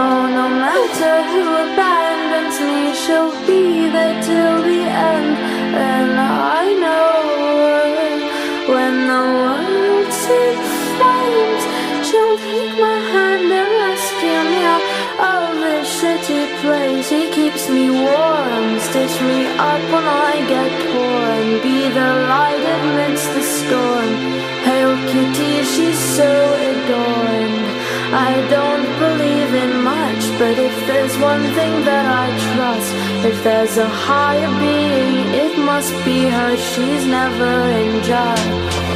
know no matter who abandons me, she'll be there till the end. And I know when the world's in flames, she'll take my hand and rescue me out of this shitty place. He keeps me warm, stitch me up when I get poor, and be the light amidst the storm. Hail Kitty, she's so adorned. I don't believe in much, but if there's one thing that I trust, if there's a higher being, it must be her. She's never in judge.